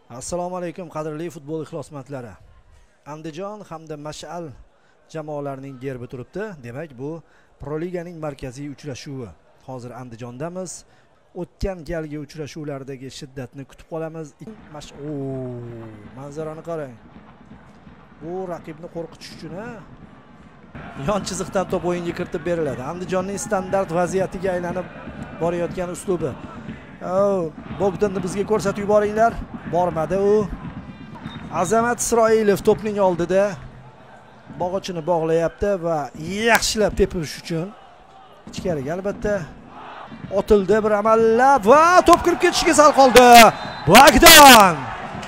Assalomu alaykum qadrli futbol ixlosmandlari. Andijon hamda Mash'al jamoalarining gerbi turibdi. Demak, bu Pro Liganing markaziy uchrashuvi. Hozir Andijondamiz. O'tgan galgi uchrashuvlardagi shiddatni kutib qolamiz. Manzarani qarang. Bu raqibni qo'rqitish uchun yon chiziqdan top o'yinga kiritib beriladi. Andijonning standart vaziyatiga aylanib borayotgan uslubi. Bogdanni bizga ko'rsatib yuboringlar. Bormadi u. Azamat Isroilov to'pning oldida bog'ichini bog'layapti va yaxshilab tepirish uchun ichkariga albatta otildi bir amallab va to'p kirib ketishiga sal qoldi. Bogdan.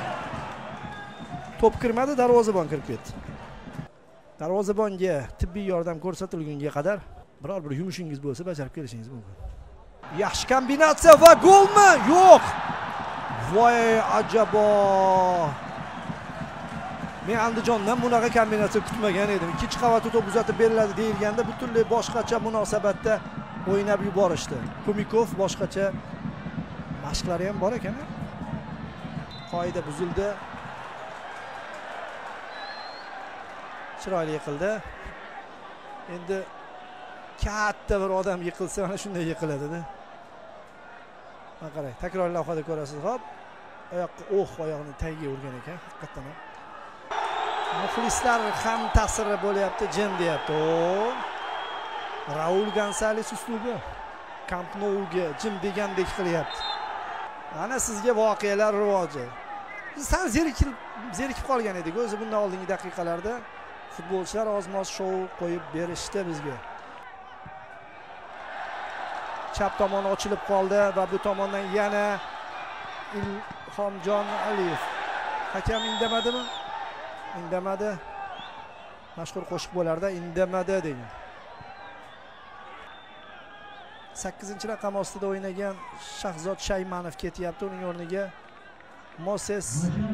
To'p kirmadi, darvozabon kirib ketdi. Darvozabonga tibbiy yordam ko'rsatilgunga qadar biror bir yumushingiz bo'lsa bajarib kelishingiz mumkin. Yaxshi kombinatsiya va golmi? Yo'q. Voy ajabo. Men Andijondan bunaqa kombinatsiya kutmagan edim. Ikkinchi qavatda to'p uzatib beriladi deyilganda butunlay boshqacha munosabatda o'ynab yuborishdi. Kumikov boshqacha mashqlari ham bor ekan. Qoida buzildi. Chiroyli yiqildi. Endi katta bir odam yiqilsa mana shunday yiqiladi-da. Mana qarang, takror lavhada ko'rasiz. Hop. Oyoqqa oyoqni tagiga urgan ekan, haqiqatan ham. Muxlislar ham ta'siri bo'lyapti, jim deyapti. Raul Gonzales uslubi Camp Nouga jim degandek qilyapti. Ana sizga voqealar rivoji. Biz sal zerikib qolgan edik. O'zi bundan oldingi daqiqalarda futbolchilar ozmoz shou qo'yib berishdi bizga. Chap tomon ochilib qoldi va bu tomondan yana Ilhomjon Aliyev. Hakam indamadimi? Indamadi. Mashhur qo'shiq bo'larda indamadi degan. 8-raqam ostida o'ynagan Shahzod Shaymanov ketyapti, uning o'rniga Moses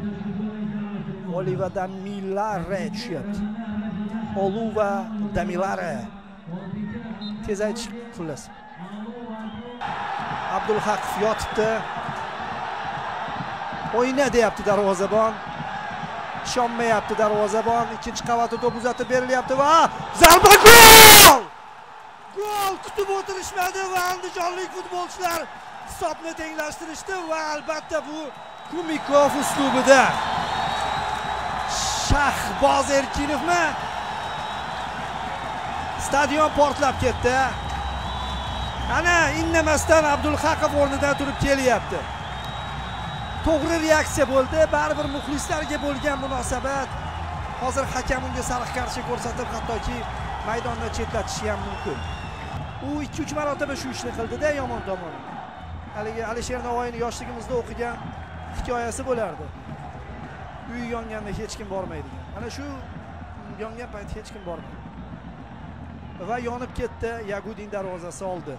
Oliva Damilare tushyapti. Oluva Damilare. Tez aytish xullas. Abdulhaqov yotibdi. O'yna deyapti darvozabon. Ishonmayapti darvozabon. Ikkinchi qavatda to'p uzatib berilyapti va zarba gol! Gol kutib o'tirishmadi va andijonlik futbolchilar hisobni tenglashtirishdi va albatta bu Kumikov uslubida. Shahboz Erkinovmi? Stadion portlab ketdi. Ana indamasdan Abdulhaqov o'rnidan turib kelyapti. To'g'ri reaksiya bo'ldi. Baribir muxlislarga bo'lgan munosabat. Hozir hakam unga sariq kartochka ko'rsatib, hattoki maydondan chetlatishi ham mumkin. U 2-3 marotaba shu ishni qildi-da yomon tomoni. Haligi Alisher Navoiyning yoshligimizda o'qigan hikoyasi bo'lardi. Uy yonganda hech kim bormaydigan. Ana shu yongan payt hech kim bormaydi. Va yonib ketdi, Yagudin darvozasi oldi.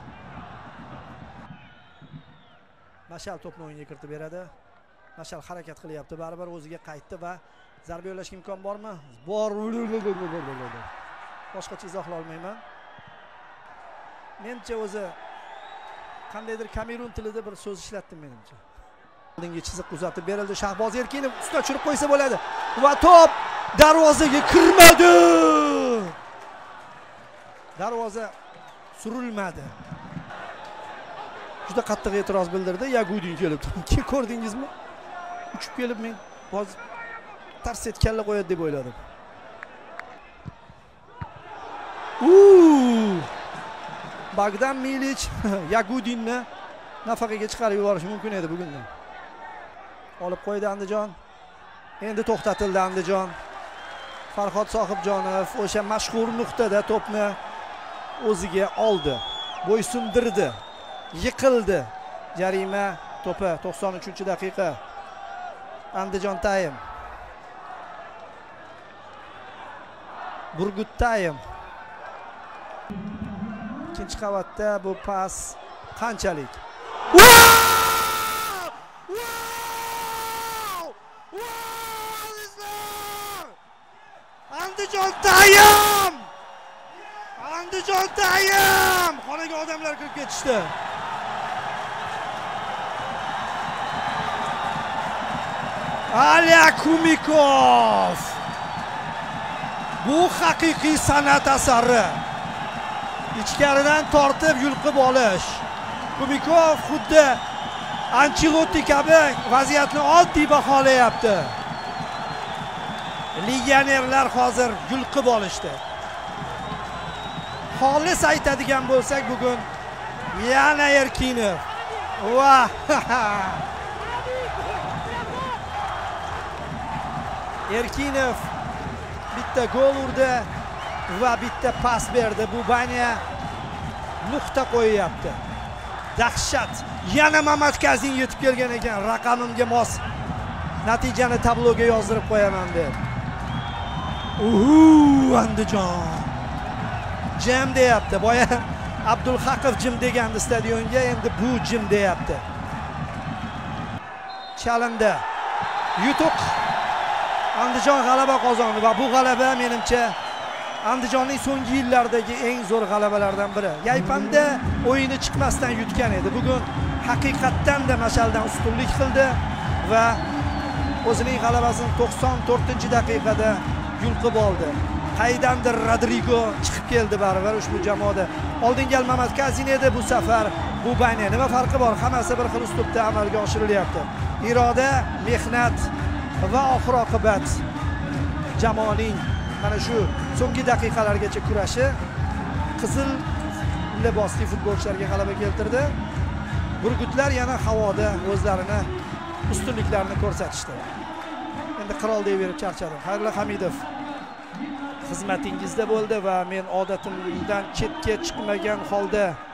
Mash'al to'pni o'yinga kiritib beradi. Mash'al harakat qilyapti, baribir o'ziga qaytdi va zarba yo'llashga imkon bormi? Bor. Boshqacha izohlay olmayman. Menimcha o'zi qandaydir Kamerun tilida bir so'z ishlatdim menimcha. Oldingi chiziq uzatib berildi. Shahboz Erkinov ustiga tushirib qo'ysa bo'ladi. Va to'p darvozaga kirmadi. Darvoza surilmadi. Juda qattiq e'tiroz bildirdi. Yagudin kelib turibdi. Ko'rdingizmi? Uchib kelib men hozir tars et kalla qo'yadi deb o'yladim. Bogdan Milic Yagudinni nafaqaga chiqarib yuborish mumkin edi bugundan. Olib qo'ydi Andijon. Endi to'xtatildi Andijon. Farhod Sohibjonov o'sha mashhur nuqtada to'pni o'ziga oldi. Bo'ysundirdi. Yiqildi. Jarima to'pi 93-daqiqa. Andijon Time. Burgut Time. Ikkinchi qavatda bu pas qanchalik? Andijon Time! Andijon Time! Xonaga odamlar kirib ketishdi. Alya Kumikov. Bu haqiqiy san'at asari. İchkaridan tortib yulqib olish. Kumikov xuddi Ancelotti kabi vaziyatni oddiy baholayapti. Legionerlar hozir yulqib olishdi. Xolis aytadigan bo'lsak bugun yana Erkinov. Vah! Erkinov bitta gol urdi va bitta pas berdi. Bu Banya nuqta qo'yyapti. Dahshat. Yana Mamadkazin yetib kelgan ekan. Raqamimga mos natijani tabloga yozdirib qo'yaman deb. Andijon. Jim deyapti. Boya Abdulhaqov jim degandi stadionga, endi bu jim deyapti. Chalindi. Yutuq. Andijon g'alaba qozondi va bu g'alaba menimcha Andijonning so'nggi yillardagi eng zo'r g'alabalardan biri. Yaypanda o'yini chiqmasdan yutgan edi. Bugun haqiqatdan da Mashaldan ustunlik qildi va o'zining g'alabasini 94-daqiqada yulqib oldi. Qaydandir Rodrigo chiqib keldi baribir ushbu jamoada. Oldingi Mamadkazin edi, bu safar bu Banya. Nima farqi bor? Hammasi bir xil uslubda amalga oshirilyapti. Iroda, mehnat va oxir-oqibat jamoaning mana shu so'nggi daqiqalargacha kurashi qizil libosli futbolchilarga g'alaba keltirdi. Burgutlar yana havoda o'zlarini ustunliklarini ko'rsatishdi. Endi qirol deb berib charchadim. Xayrullo Hamidov xizmatingizda bo'ldi va men odatimdan chetga chiqmagan holda